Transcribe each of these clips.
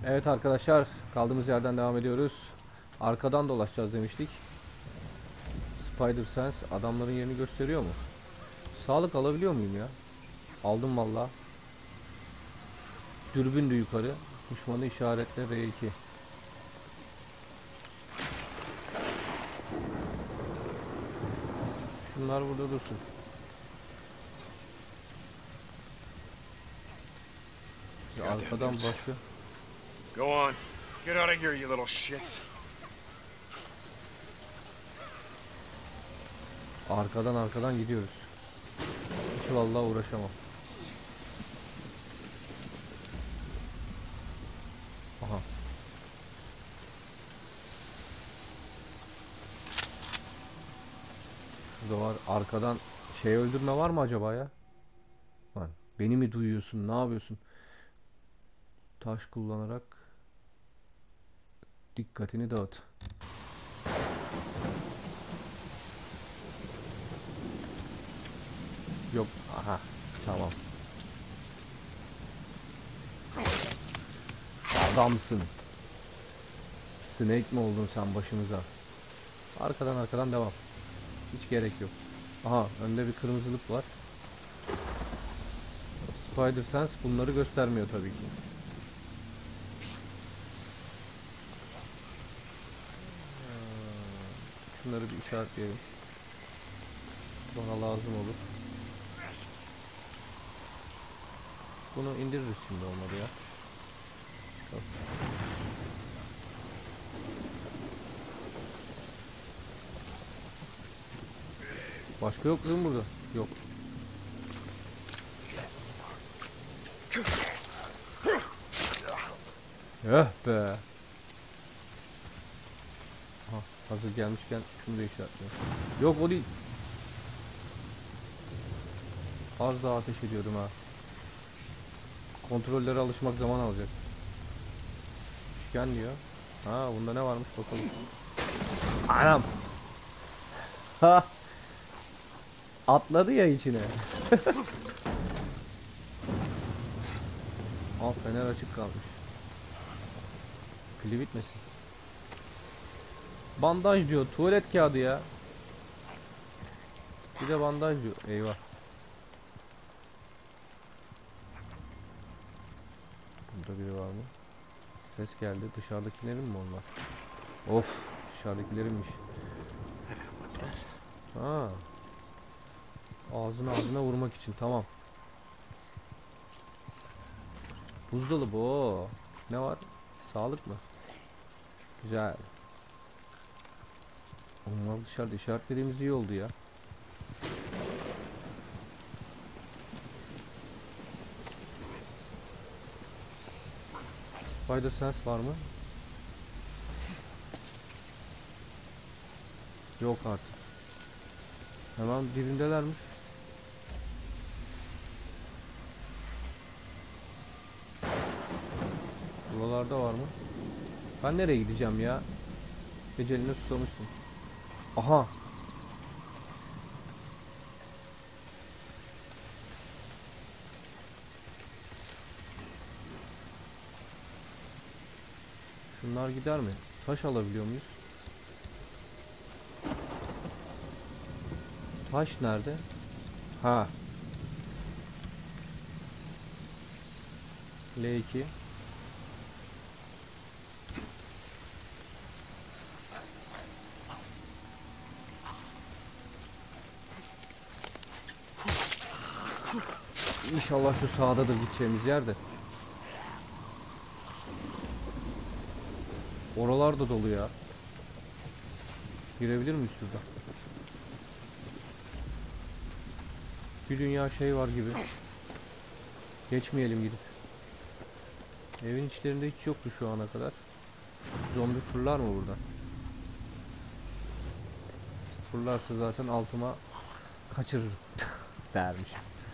Evet arkadaşlar, kaldığımız yerden devam ediyoruz. Arkadan dolaşacağız demiştik. Spider Sense adamların yerini gösteriyor mu? Sağlık alabiliyor muyum ya? Aldım valla. Dürbün de yukarı. Düşmanı işaretle R2. Şunlar burada dursun. Arkadan başı. Go on. Get out of here, you little shits. Arkadan gidiyoruz. Hiç vallahi uğraşamam. Aha. Şurada var. Arkadan şey öldürme var mı acaba ya? Lan beni mi duyuyorsun? Ne yapıyorsun? Taş kullanarak dikkatini dağıt. Yok. Aha. Tamam. Adamsın. Snake mi oldun sen başımıza? Arkadan devam. Hiç gerek yok. Aha, önde bir kırmızılık var. Spider Sense bunları göstermiyor tabii ki. Şunları bir işaretleyelim. Bana lazım olur. Bunu indiririz şimdi, olmadı ya. Yok. Başka yok değil mi burada? Yok. Eh be. Aha, hazır gelmişken şunu da işaretleyelim. Yok, o değil. Az daha ateş ediyorum ha. Kontrollere alışmak zaman alacak. Üçgen diyor. Ha, bunda ne varmış bakalım. Anam. Ha. Atladı ya içine. Al, fener açık kalmış. Pili bitmesin. Bandaj diyor. Tuvalet kağıdı ya. Bir de bandaj diyor. Eyvah. Burada biri var mı? Ses geldi. Dışarıdakilerin mi onlar? Of. Dışarıdakilerinmiş. What's this? Ha. Ağzına vurmak için. Tamam. Buzdolabı o. Ne var? Sağlık mı? Güzel. Onlar dışarıda, işaretlediğimiz iyi oldu ya. Spider Sense var mı? Yok artık. Hemen dibindelermiş. Buralarda var mı? Ben nereye gideceğim ya? Geceliğine susamışsın. Aha. Şunlar gider mi? Taş alabiliyor muyuz? Taş nerede? Ha. L2. İnşallah şu sağdadır gideceğimiz yerde. Oralar da dolu ya. Girebilir miyiz şurada? Bir dünya şey var gibi. Geçmeyelim gidip. Evin içlerinde hiç yoktu şu ana kadar. Zombi fırlar mı burada? Fırlarsa zaten altıma kaçırırım dermiş.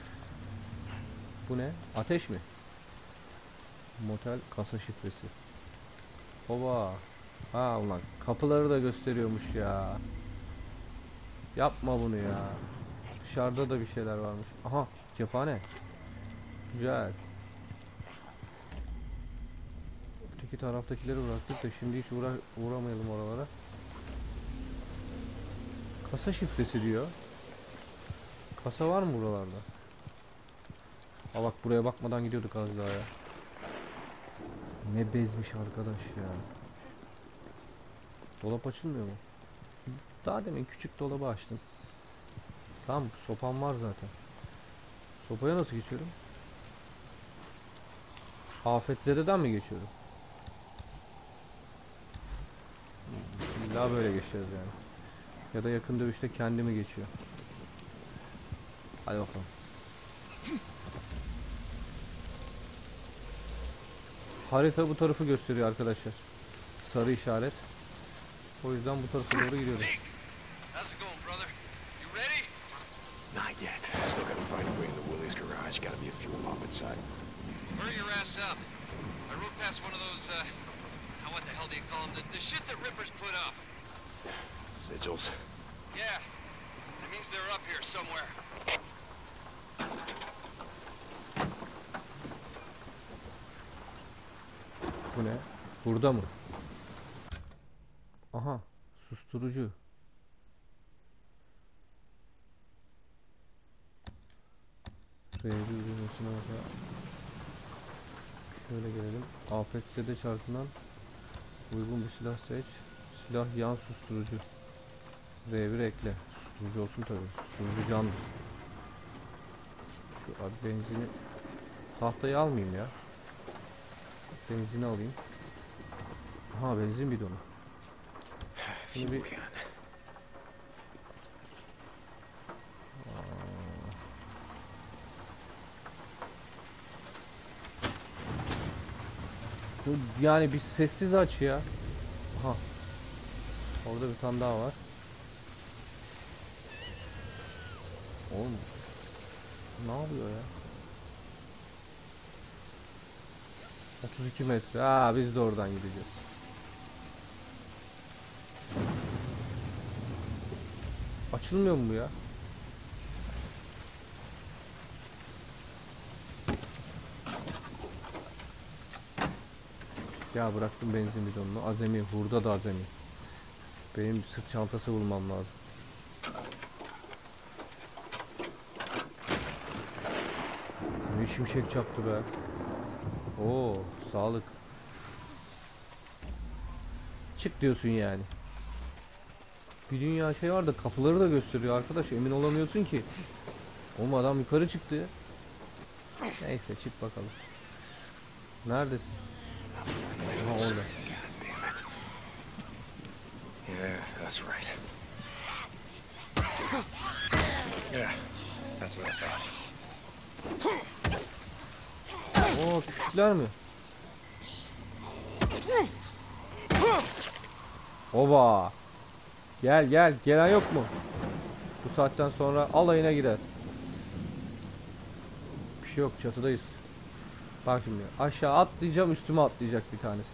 Bu ne? Ateş mi? Motel kasa şifresi. Oba. Ha ulan, kapıları da gösteriyormuş ya. Yapma bunu ya. Dışarıda da bir şeyler varmış. Aha, cephane. Güzel. öteki taraftakileri bıraktık da şimdi hiç uğramayalım oralara. Kasa şifresi diyor. Kasa var mı buralarda? Ha bak, buraya bakmadan gidiyorduk az daha ya. Ne bezmiş arkadaş ya. Dolap açılmıyor mu? Daha demin küçük dolabı açtım. Tamam, sopam var zaten. Sopaya nasıl geçiyorum? Afetzededen mi geçiyorum? İlla böyle geçeceğiz yani. Ya da yakın dövüşte kendimi geçiyor. Hadi bakalım. Harita bu tarafı gösteriyor arkadaşlar. Sarı işaret. O yüzden bu tarafa doğru gidiyoruz. Deke, how's it going, brother? You ready? Not yet. Still gotta find a way to the Willie's garage. Gotta be a fuel pump inside. Hurry your ass up. I rode past one of those, what the hell do you call them? The shit that Rippers put up. Sigils. Yeah, it means they're up here somewhere. Bu ne? Burada mı? Aha, susturucu. R1 düğmesine bakalım. Şöyle gelelim. AFS'de çarpılan uygun bir silah seç. Silah yan susturucu. R1 ekle. Susturucu olsun tabii. Susturucu candır. Şu abi benzini, tahtayı almayayım ya. Benzini alayım. Aha, benzin bidonu. Şimdi Fuel bir can. yani bir sessiz aç ya. Aha. Orada bir tane daha var. Oğlum. Ne yapıyor ya? 32 metre. Aa, biz de oradan gideceğiz. Açılmıyor mu bu ya? Ya bıraktım benzin bidonunu. Azemi. Burada da azemi. Benim sırt çantası bulmam lazım. Ne şimşek çaktı be. Oo, sağlık. Çık diyorsun yani. Bir dünya şey var da kapıları da gösteriyor arkadaş. Emin olamıyorsun ki. Oğlum adam yukarı çıktı. Neyse, çık bakalım. Neredesin? Aha, orada. God damn it. Yeah, that's right. Yeah, that's what I thought. Oo, küçükler mi? Oba. Gel gel. Gelen yok mu? Bu saatten sonra alayına gider. Bir şey yok, çatıdayız. Bak şimdi aşağı atlayacağım, üstüme atlayacak bir tanesi.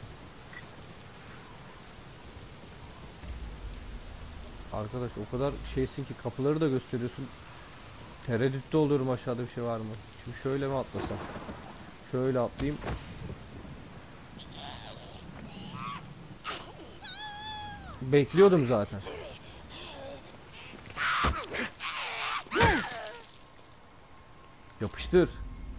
Arkadaş o kadar şeysin ki kapıları da gösteriyorsun. Tereddütte oluyorum, aşağıda bir şey var mı? Şimdi şöyle mi atlasam? Şöyle atlayayım. Bekliyordum zaten. Yapıştır.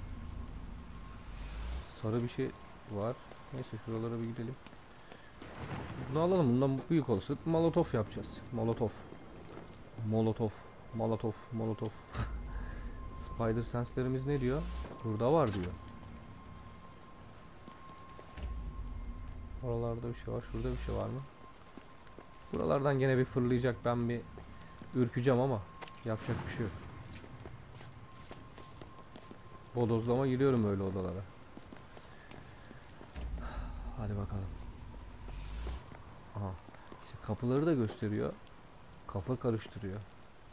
Sarı bir şey var. Neyse, şuralara bir gidelim. Bunu alalım. Bundan büyük olsa molotof yapacağız. Molotof. Molotof. Molotof. Molotof. Spider sense'lerimiz ne diyor? Burada var diyor. Oralarda bir şey var. Şurada bir şey var mı? Buralardan gene bir fırlayacak. Ben bir ürkeceğim ama yapacak bir şey yok. Bodozlama giriyorum öyle odalara. Hadi bakalım. Aha. İşte kapıları da gösteriyor. Kafa karıştırıyor.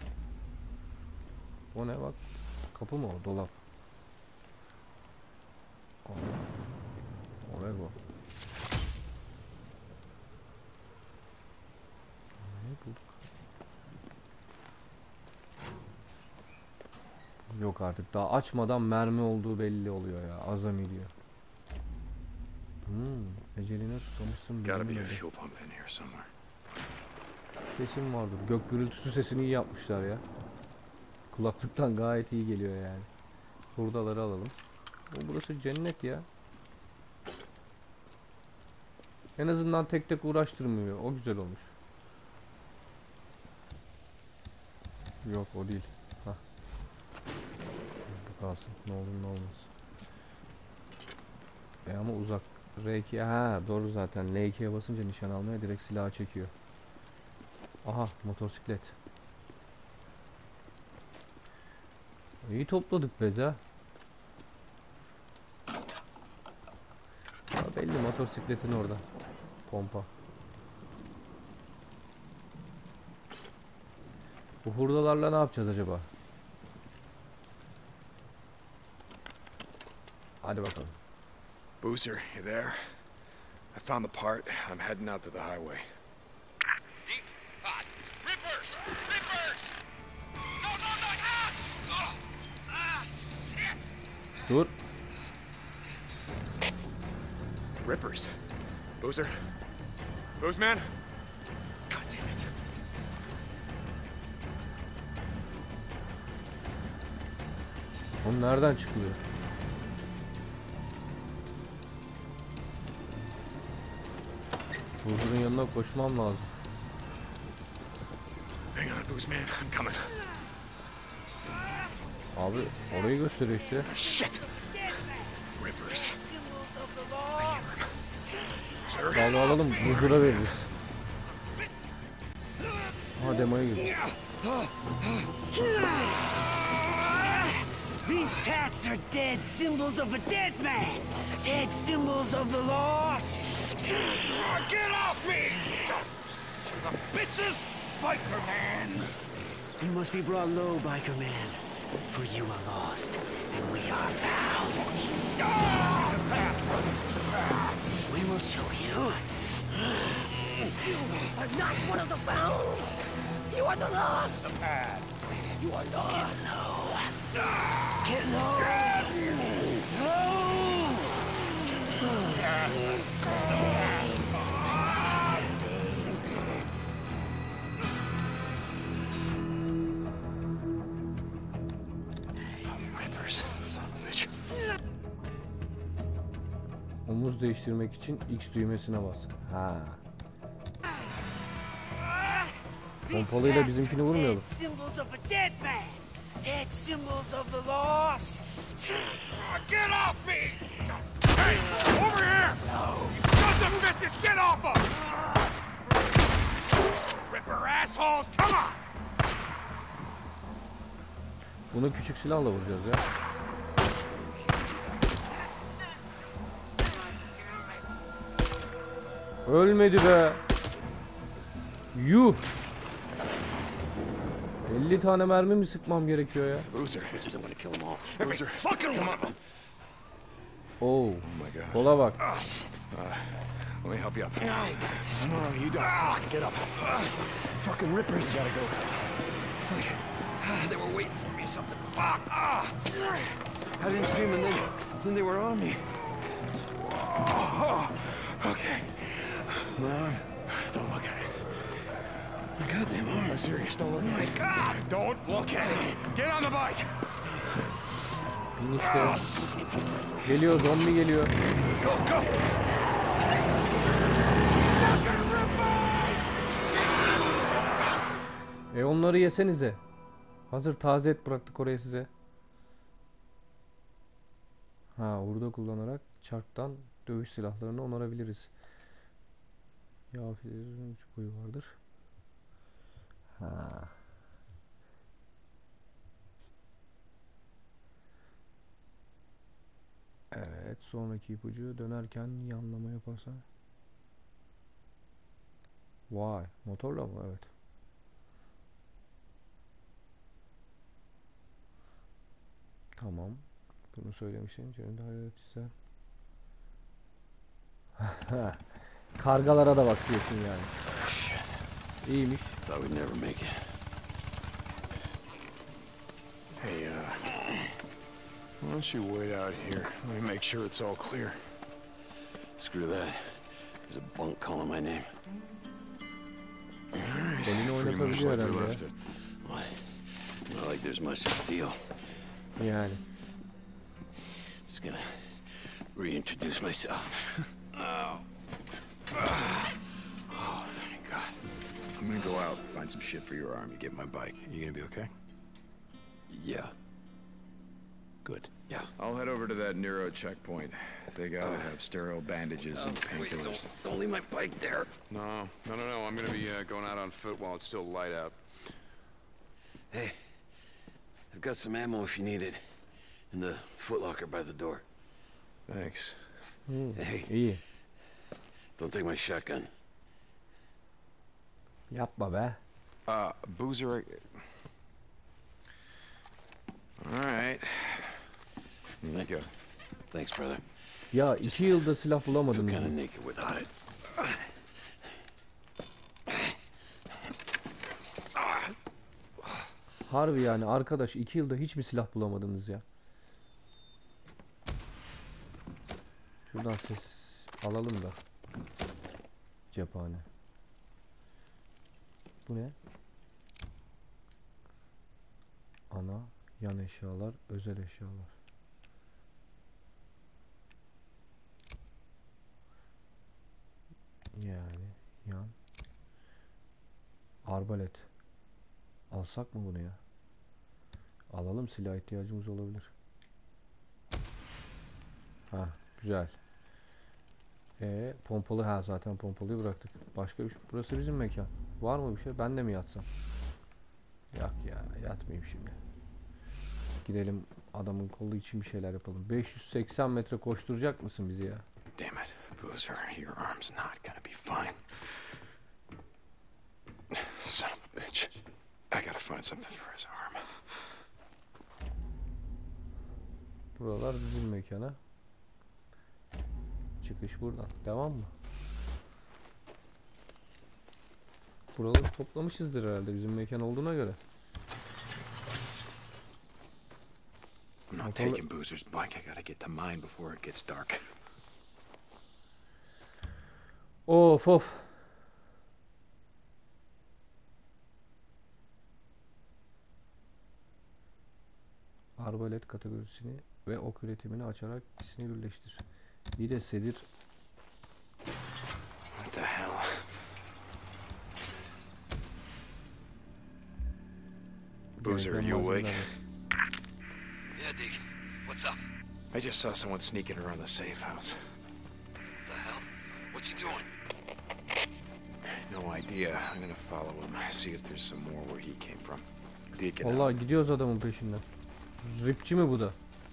O ne bak? Kapı mı o? Dolap. O ne bu? Ne bulduk? Yok artık, daha açmadan mermi olduğu belli oluyor ya. Azami diyor. Eceline susamışsın. Gotta be a bilinmedi. fuel pump in here somewhere. Kesin vardır. Gök gürültüsü sesini iyi yapmışlar ya. Kulaklıktan gayet iyi geliyor yani. Hurdaları alalım. Burası cennet ya. En azından tek tek uğraştırmıyor. O güzel olmuş. Yok o değil. Hah. Bu kalsın. Ne olur ne olmaz. Ama uzak. R2'ye ha doğru zaten. L2'ye basınca nişan almaya direkt silahı çekiyor. Aha motosiklet. İyi topladık bez ha. Ya belli motosikletin orada. Pompa. Bu hurdalarla ne yapacağız acaba? Hadi bakalım. Boozer, you there? I found the part. I'm heading out to the highway. Deep hot. Rippers! Rippers! No, no, no! Ah! Oh! Ah, shit! Dur. Rippers. Boozer? Boozman? God damn it. Oğlum nereden çıkılıyor? Huzurun yanına koşmam lazım. Hang on, Boozman. I'm coming. Abi orayı gösteriyor işte. Shit! Rippers. Sir? Vallahi alalım huzura veririz. Ha demoya girdi. These tats are dead symbols of a dead man. Dead symbols of the lost. Get off me! The bitches! Biker Man! You must be brought low, Biker Man. For you are lost, and we are found. We will show you. You are not one of the found. You are the lost. The pad. You are lost. Get low. Get low. Rippers. Son of a bitch. Omuz değiştirmek için X düğmesine bas. Ha. Pompalıyla bizimkini vurmayalım. Dead symbols of a dead man. Dead symbols of the lost. Get off me! Hey! Over here! You sons of bitches! Get off of! Ripper assholes! Come on! Bunu küçük silahla vuracağız ya. Ölmedi be. Yuh. 50 tane mermi mi sıkmam gerekiyor ya? Boozer. Bitches, I'm gonna kill them all. Every fucking one of them! Oo. Oh my god. Kola bak. Let me help you up. No, you don't. Get up. Fucking Rippers. Gotta go. It's like they were waiting for me or something. Fuck! I didn't see them, and then they were on me. Okay. Ron, Don't look at it. my goddamn arm. I'm serious. Don't look at it. God! Don't look at it. Get on the bike. Bin işte. Geliyor zombi geliyor. Go, go! Onları yesenize. Hazır taze et bıraktık oraya size. Ha hurda kullanarak çarktan dövüş silahlarını onarabiliriz. Yağ filizinin 3 boyu vardır. Ha. Evet sonraki ipucu dönerken yanlama yaparsa. Vay motorla mı? Evet. Tamam. Bunu söylemişsin. Cemil hayal çizer. Kargalara da bak diyorsun yani. İyiymiş. Thought we'd never make it. Hey, why don't you wait out here? Let me make sure it's all clear. Screw that. There's a bunk calling my name. Elini Pretty much oynatabiliyor like we herhalde ya. left it. Why? Not like there's much to steal. Yani. Just gonna reintroduce myself. Oh, thank God. I'm gonna go out, find some shit for your arm. You get my bike. You gonna be okay? Yeah. Good. Yeah. I'll head over to that Nero checkpoint. They gotta have sterile bandages and Wait, painkillers. don't leave my bike there. No. I'm gonna be going out on foot while it's still light out. Hey, I've got some ammo if you need it. In the footlocker by the door. Thanks. Hey, İyi. don't take my shotgun. Yapma be. Boozer. All right. Here you go. Thanks, brother. Ya 2 yılda silah Feel bulamadım. kind ya. of naked without it. Harbi yani arkadaş 2 yılda hiç mi silah bulamadınız ya? Şuradan ses alalım da. Cephane. Bu ne? Ana, yan eşyalar, özel eşyalar. Yani yan. Arbalet. Alsak mı bunu ya? Alalım, silah ihtiyacımız olabilir. Ha, güzel. Pompalı, ha zaten pompalıyı bıraktık. Başka bir şey. Burası bizim mekan. Var mı bir şey? Ben de mi yatsam? Yok ya, yatmayayım şimdi. Gidelim adamın kolu için bir şeyler yapalım. 580 metre koşturacak mısın bizi ya? Damn it, Boozer, your arm's not gonna be fine. Son of a bitch. I gotta find something for his arm. Buralar bizim mekana. Çıkış buradan. Devam mı? Buraları toplamışızdır herhalde bizim mekan olduğuna göre. I'm not taking Boozer's bike. I gotta get to mine before it gets dark. Of of. Arbalet kategorisini ve ok üretimini açarak ikisini birleştir. Bir de sedir. What the hell? Boozer, are you awake? Yeah, Deke. What's up? I just saw someone sneaking around the safe house. What the hell? What's he doing? No idea. I'm gonna follow him, see if there's some more where he came from. Deacon. Vallahi gidiyoruz adamın peşinden. Ripçi mi bu da?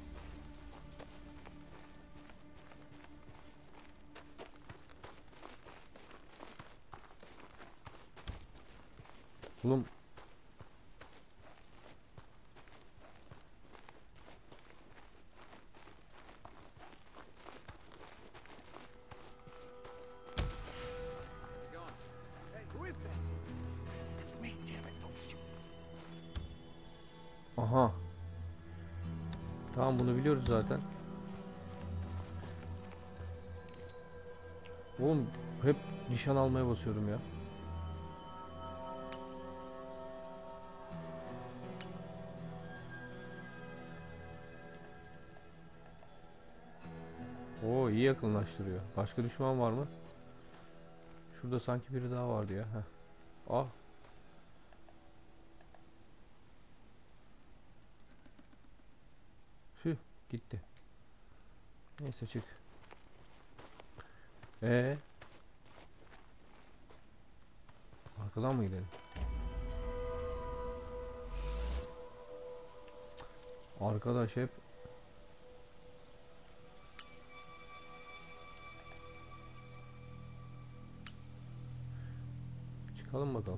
Oğlum. Aha. Tamam, bunu biliyoruz zaten. Oğlum hep nişan almaya basıyorum ya. Oo, iyi yakınlaştırıyor. Başka düşman var mı? Şurada sanki biri daha vardı ya. Heh. Ah. Gitti. Neyse çık. Arkadan mı gidelim? Arkadaş hep çıkalım bakalım.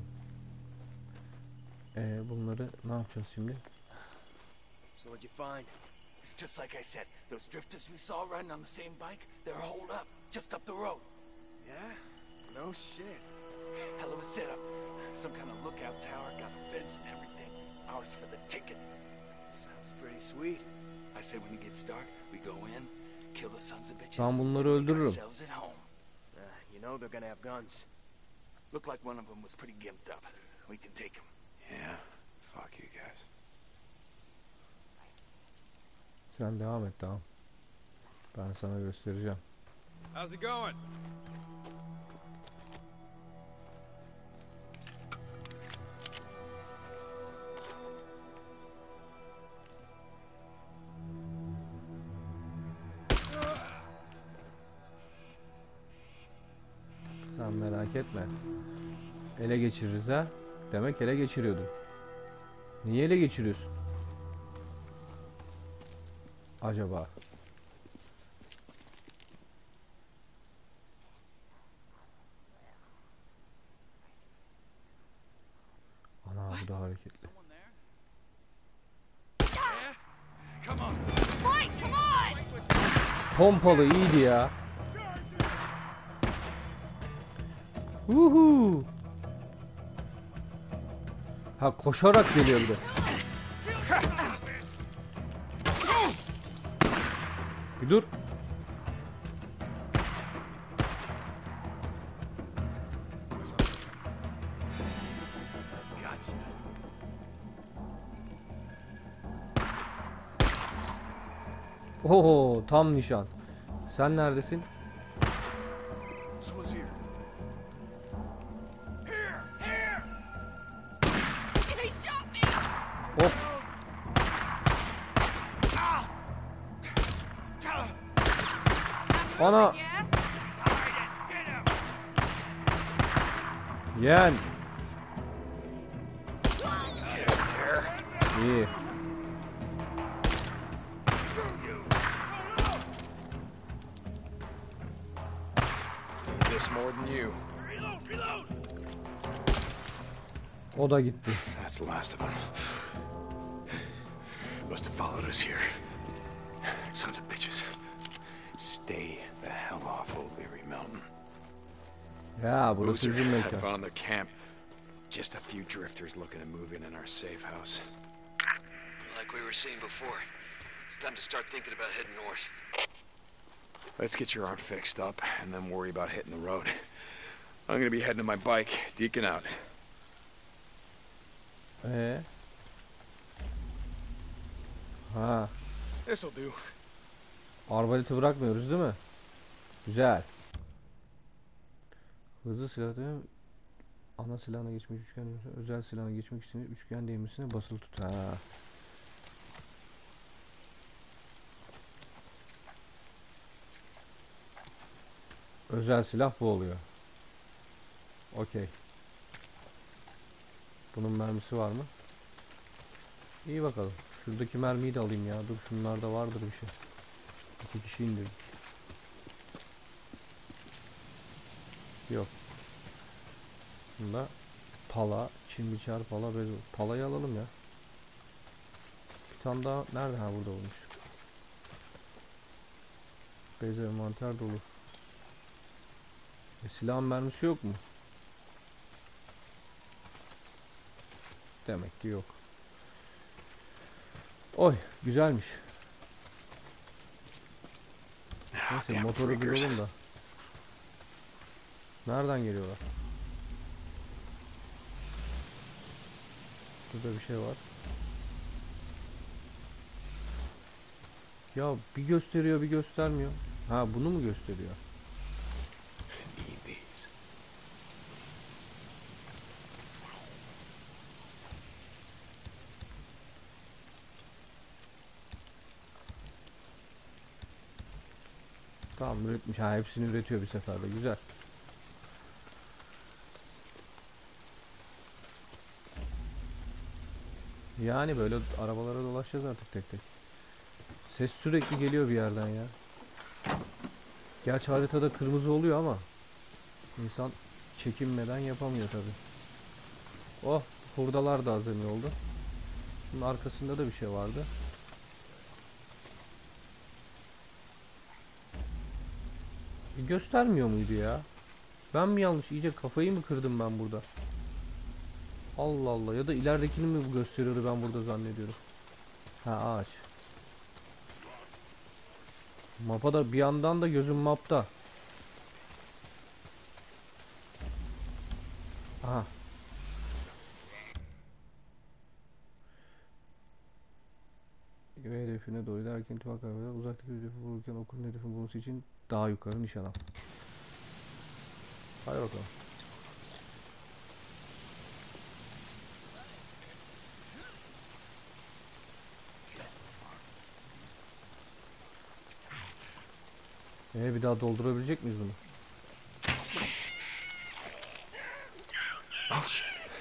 Bunları ne yapacağız şimdi? So what'd you find? It's just like I said. Those drifters we saw riding on the same bike, they're holed up, just up the road. Yeah? No shit. Hell of a setup. Some kind of lookout tower, got a fence and everything. Ours for the ticket. Sounds pretty sweet. I say when it gets dark, we go in, kill the sons of bitches. Ben bunları and make öldürürüm. ourselves at home. You know they're gonna have guns. Looked like one of them was pretty gimped up. We can take him. Yeah. Fuck you guys. Sen devam et, tamam. Ben sana göstereceğim. How's it going? Sen merak etme. Ele geçiririz ha. Demek ele geçiriyordun. Niye ele geçiriyorsun? Acaba? Ana bu da hareketli. Come on. Fight! Come on! Pompalı iyiydi ya. Uhu. Ha, koşarak geliyor bir de. Bir dur. Oho, tam nişan. Sen neredesin? Someone's here. He shot me! Hop. Ana. Yeah? Yen. İyi. This more than you. O da gitti. That's the last of them. Must have followed us here. Sons of bitches. Stay the hell off Old Leary Mountain. Ya burası Boozer bizim had mekan. found their camp. Just a few drifters looking to move in our safe house. Like we were saying before, it's time to start thinking about heading north. Let's get your arm fixed up and then worry about hitting the road. I'm gonna be heading to my bike, deacon out. Ha, This'll do. arbaleti bırakmıyoruz değil mi? Güzel. Hızlı silah değil mi? Ana silahına geçmek üçgen düğmesine, özel silahına geçmek için üçgen düğmesine basılı tut. Ha. Özel silah bu oluyor. Okey. Bunun mermisi var mı? İyi bakalım. Şuradaki mermiyi de alayım ya. Dur, şunlarda vardır bir şey. 2 kişi indirdik. Yok. Bunda pala, çim biçer, pala, bez. Palayı alalım ya. Bir tane daha nerede? Ha, burada olmuş. Bez envanter dolu. Silahın mermisi yok mu? Demek ki yok. Oy, güzelmiş. Neyse, Damn motoru freakers. duralım da. Nereden geliyorlar? Burada bir şey var. Ya bir gösteriyor, bir göstermiyor. Ha, bunu mu gösteriyor? Need these. Tamam, üretmiş. Ha, hepsini üretiyor bir seferde. Güzel. Yani böyle arabalara dolaşacağız artık tek tek. Ses sürekli geliyor bir yerden ya. Gerçi haritada kırmızı oluyor ama insan çekinmeden yapamıyor tabi. Oh, hurdalar da hazır oldu. Bunun arkasında da bir şey vardı. Göstermiyor muydu ya? Ben mi yanlış, iyice kafayı mı kırdım ben burada? Allah Allah, ya da ileridekini mi gösteriyordu, ben burada zannediyorum. Ha, ağaç. Mapa da bir yandan da gözüm mapta. Aha. Ve hedefine doğru ilerlerken ittifak kaybeder. Uzaktaki hedefi vururken okulun hedefin bulunması için daha yukarı nişan al. Hadi bakalım. Bir daha doldurabilecek miyiz bunu? Oh shit.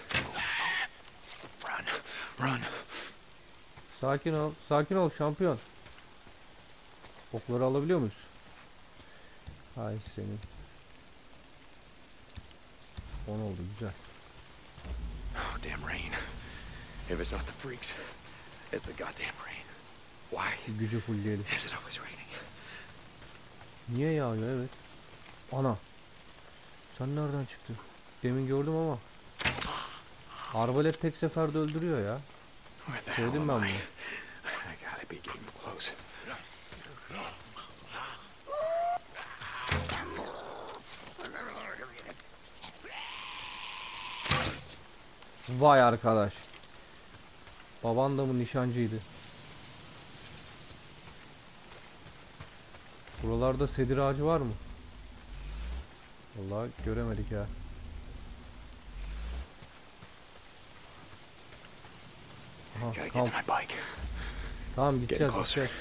Run. Sakin ol. Sakin ol şampiyon. Okları alabiliyor muyuz? Hay senin. 10 oldu, güzel. Oh, damn rain. If it's not the freaks, it's the goddamn rain. Why Gücü fullleyelim. is it always raining? Niye yağıyor? Evet. Ana. Sen nereden çıktın? Demin gördüm ama. Arbalet tek seferde öldürüyor ya. Where the hell Sevdim am ben I? bunu. I gotta be getting close. Vay arkadaş. Baban da mı nişancıydı? Buralarda sedir ağacı var mı? Vallahi göremedik ya. Aha, Gotta get kamp. to my bike. Tamam gideceğiz, closer. gideceğiz.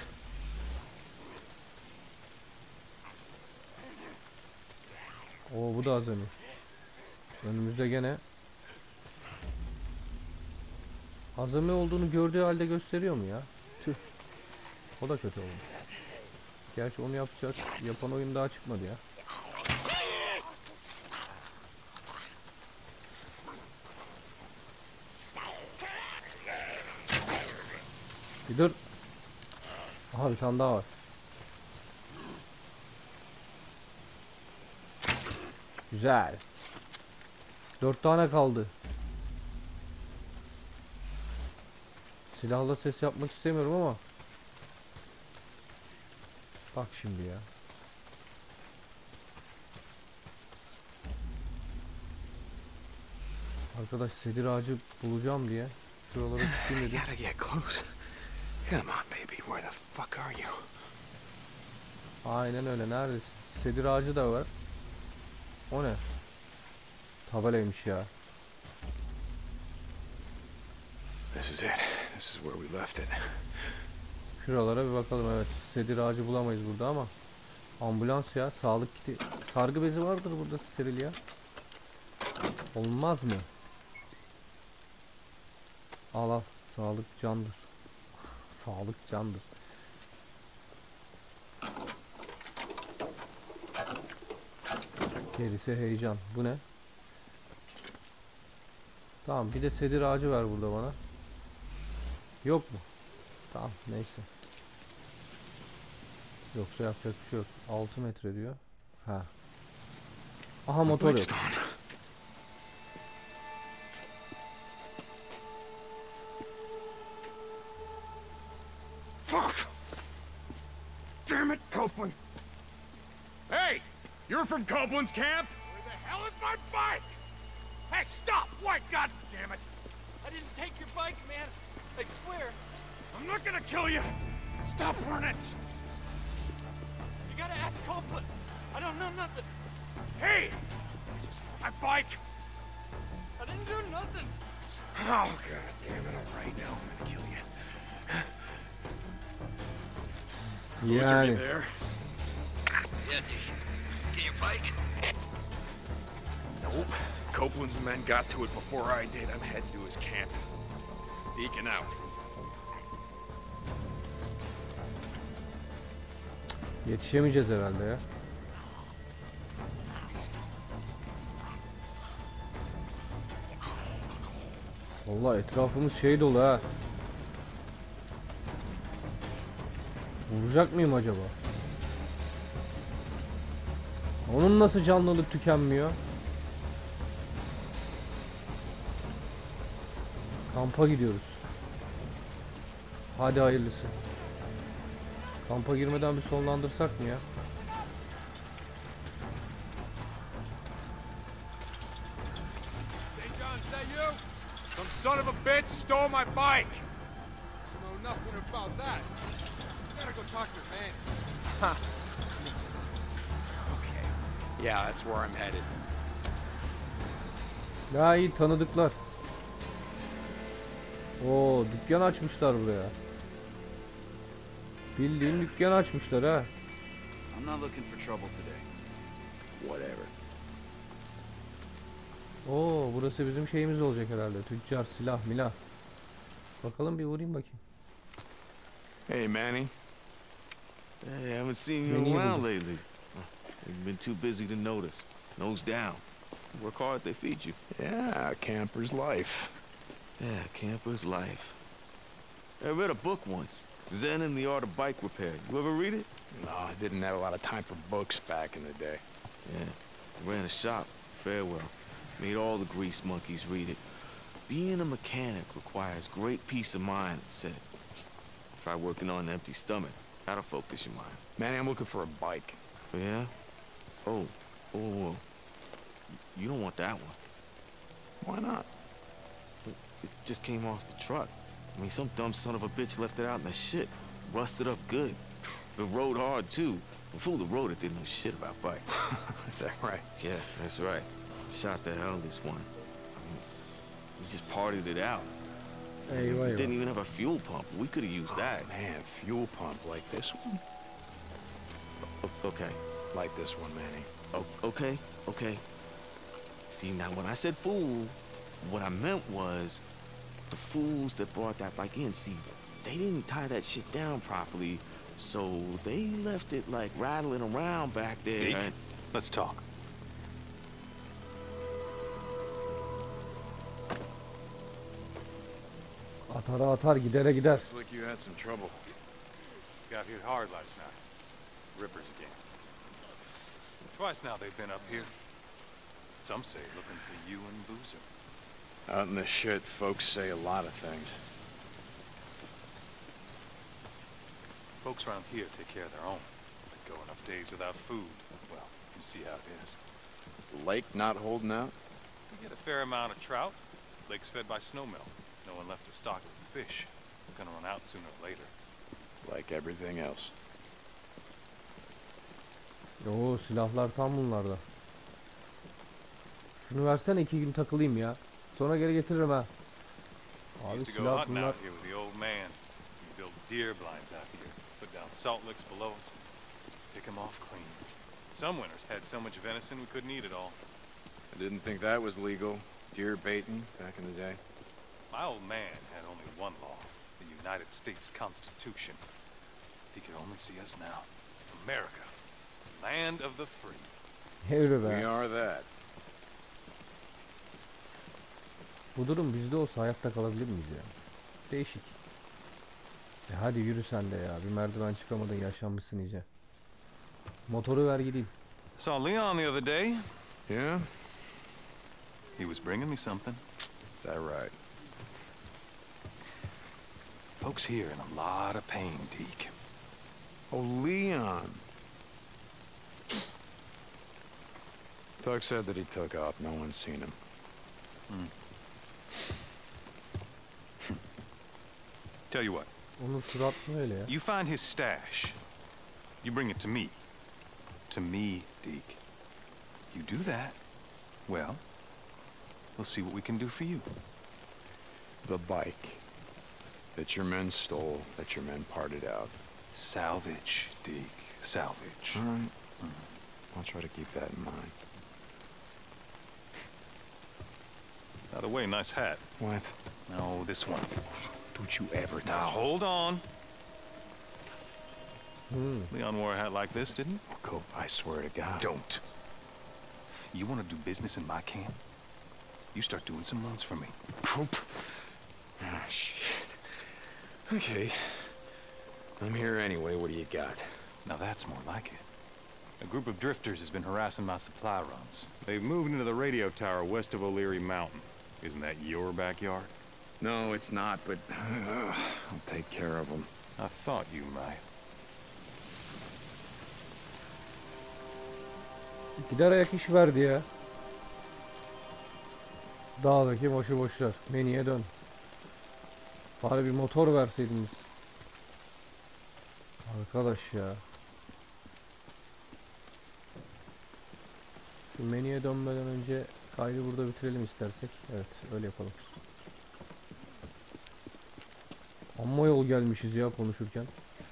Oo, bu da azami. Önümüzde gene azami olduğunu gördüğü halde gösteriyor mu ya? Tüh. O da kötü oldu. Gerçi onu yapacağız. Yapan oyun daha çıkmadı ya. Bir dur. Aha, bir tane daha var. Güzel. 4 tane kaldı. Silahla ses yapmak istemiyorum ama. Bak şimdi ya. Arkadaş, sedir ağacı bulacağım diye şuralara tutayım dedim. Gotta get close. Come on, baby. Where the fuck are you? Aynen öyle. Neredesin? Sedir ağacı da var. O ne? Tabelaymış ya. This is it. This is where we left it. Şuralara bir bakalım. Evet. Sedir ağacı bulamayız burada ama. Ambulans ya. Sağlık kiti. Sargı bezi vardır burada, steril ya. Olmaz mı? Al al. Sağlık candır. Sağlık candır. Gerisi heyecan. Bu ne? Tamam, bir de sedir ağacı ver burada bana. Yok mu? Tamam, neyse. Yoksa yapacak bir şey yok. 6 metre diyor. Ha. Aha, motor yok. Bike's gone. Fuck! Damn it, Copeland! Hey! You're from Copeland's camp? Where the hell is my bike? Hey, stop! What? God damn it! I didn't take your bike, man. I swear. I'm not gonna kill you! Stop running! You gotta ask Copeland. I don't know nothing. Hey! I just want my bike! I didn't do nothing. Oh, god damn it. All right, now I'm gonna kill you. Are you Yani. there? Yeah, D. Get your bike? Nope. Copeland's men got to it before I did. I'm heading to his camp. Deacon out. Yetişemeyeceğiz herhalde ya. Vallahi etrafımız şey dolu ha. Vuracak mıyım acaba? Onun nasıl canlılık tükenmiyor? Kampa gidiyoruz. Hadi hayırlısı. Kampa girmeden bir sonlandırsak mı ya? Hey, John, is that you? Some son of a bitch stole my bike! I know nothing about that. You gotta go talk to Manny. Huh. Okay. Yeah, that's where I'm headed. Ya iyi tanıdıklar. Oo, dükkan açmışlar buraya. Bildiğin dükkan açmışlar ha. I'm not looking for trouble today. Whatever. Oo, burası bizim şeyimiz olacak herhalde. Tüccar, silah, milah. Bakalım bir vurayım bakayım. Hey, Manny. Hey, I haven't seen you Me around neither. lately. You've been too busy to notice. Nose down. Work hard, they feed you. Yeah, camper's life. Yeah, camper's life. I read a book once. Zen and the Art of Bike Repair. You ever read it? No, I didn't have a lot of time for books back in the day. Yeah. I ran a shop, Farewell. Made all the grease monkeys read it. Being a mechanic requires great peace of mind, it said. Try working on an empty stomach. That'll focus your mind. Manny, I'm looking for a bike. Yeah? Oh. Oh. You don't want that one. Why not? It just came off the truck. I mean, some dumb son of a bitch left it out in the shit. Rusted up good. It rode hard, too. The fool that rode it didn't know shit about bikes. Is that right? Yeah, that's right. Shot the hell this one. I mean, we just partied it out. Eyvah It didn't eyvah. even have a fuel pump. We could have used that. Oh, man, fuel pump like this one? Okay. Like this one, Manny. Okay. Okay. See, now when I said fool, what I meant was the fools that brought that bike in. See, they didn't tie that shit down properly, so they left it like rattling around back there. Deke, And let's talk. Atara atar, gidere gider. Looks like you had some trouble. Got hit hard last night. Rippers again. Twice now they've been up here. Some say looking for you and Boozer. Out in the shit, folks say a lot of things. Folks around here take care of their own. They go enough days without food. Well, you see how it is. The lake not holding out? We get a fair amount of trout. Lake's fed by snowmelt. No one left to stock it with fish. Gonna run out sooner or later. Like everything else. Oo, silahlar tam bunlarda. Şunu versene, 2 gün takılayım ya. Sonra geri getiririm ha. Abi Used to go silah hunting bunlar. out here with the old man. We build deer blinds out here. Put down salt licks below us. Pick 'em off clean. Some winters had so much venison we couldn't eat it all. I didn't think that was legal. Deer baiting back in the day. My old man had only one law, the United States Constitution. He could only see us now. America, land of the free. Yürü We be. are that. Bu durum bizde olsa hayatta kalabilir miyiz ya? Değişik. Hadi yürü sen de ya. Bir merdiven çıkamadın, yaşanmışsın iyice. Motoru ver gideyim. Saw Leon the other day. Yeah? He was bringing me something. Is that right? Folks here in a lot of pain, Deke. Oh, Leon. Doug said that he took off. No one's seen him. Tell you what, Onun suratını öyle ya. you find his stash. You bring it to me. To me, Deke. You do that, well, we'll see what we can do for you. The bike that your men stole, that your men parted out. Salvage, Deke. Salvage. All right. I'll try to keep that in mind. By the way, nice hat. What? No, this one. Don't you ever Now, touch hold on. Hmm. Leon wore a hat like this, didn't Cope, I swear to God. he? Don't. You want to do business in my camp? You start doing some runs for me. Cope. Oh, shit. Okay. I'm here anyway. What do you got? Now that's more like it. A group of drifters has been harassing my supply runs. They've moved into the radio tower west of O'Leary Mountain. Isn't that your backyard? No, it's not, but I'll take care of them. I thought you might. Gider ayak iş verdi ya. Dağdaki boşu boşlar. Menüye dön. Bari bir motor verseydiniz. Arkadaş ya. Şu menüye dönmeden önce kaydı burada bitirelim istersek. Evet, öyle yapalım. Amma yol gelmişiz ya konuşurken.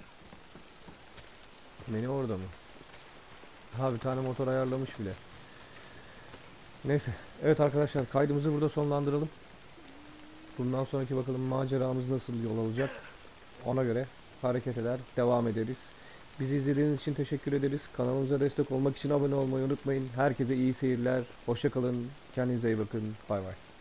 Menü orada mı? Ha, bir tane motor ayarlamış bile. Neyse. Evet arkadaşlar, kaydımızı burada sonlandıralım. Bundan sonraki bakalım maceramız nasıl yol alacak. Ona göre hareket eder, devam ederiz. Bizi izlediğiniz için teşekkür ederiz. Kanalımıza destek olmak için abone olmayı unutmayın. Herkese iyi seyirler. Hoşça kalın. Kendinize iyi bakın. Bay bay.